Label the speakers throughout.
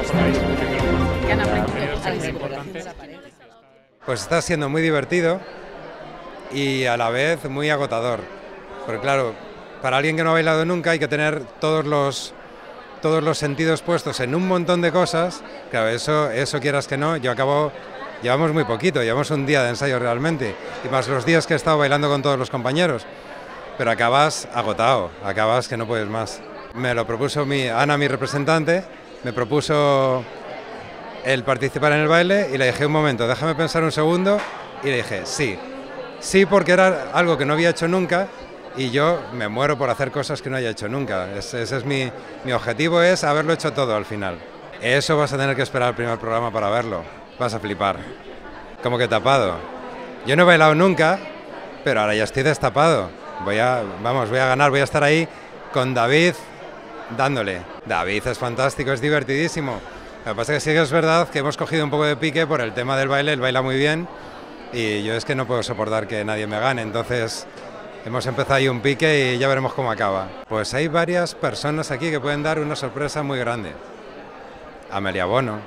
Speaker 1: ¿Qué han aprendido?
Speaker 2: Pues está siendo muy divertido y a la vez muy agotador. Porque claro, para alguien que no ha bailado nunca hay que tener todos los sentidos puestos en un montón de cosas. Claro, eso quieras que no, llevamos muy poquito, llevamos un día de ensayo realmente, y más los días que he estado bailando con todos los compañeros. Pero acabas agotado, acabas que no puedes más. Me lo propuso Ana, mi representante, me propuso el participar en el baile y le dije un momento, déjame pensar un segundo, y le dije sí. Sí, porque era algo que no había hecho nunca y yo me muero por hacer cosas que no haya hecho nunca. Ese es mi objetivo, es haberlo hecho todo al final. Eso vas a tener que esperar al primer programa para verlo. Vas a flipar. Como que tapado. Yo no he bailado nunca, pero ahora ya estoy destapado. Voy a ganar, voy a estar ahí con David dándole. David es fantástico, es divertidísimo. Lo que pasa es que sí que es verdad que hemos cogido un poco de pique por el tema del baile, él baila muy bien y yo es que no puedo soportar que nadie me gane, entonces hemos empezado ahí un pique y ya veremos cómo acaba. Pues hay varias personas aquí que pueden dar una sorpresa muy grande. Amelia Bono,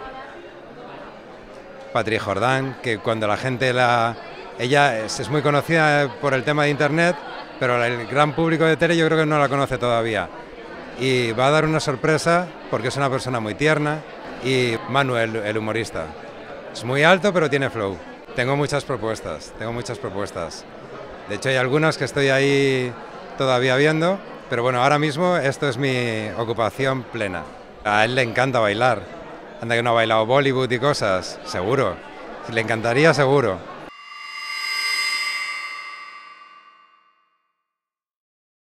Speaker 2: Patri Jordán, que cuando la gente ella es muy conocida por el tema de internet, pero el gran público de tele yo creo que no la conoce todavía. Y va a dar una sorpresa porque es una persona muy tierna. Y Manuel, el humorista. Es muy alto pero tiene flow. Tengo muchas propuestas. De hecho hay algunas que estoy ahí todavía viendo, pero bueno, ahora mismo esto es mi ocupación plena. A él le encanta bailar. Anda que no ha bailado Bollywood y cosas, seguro. Le encantaría seguro.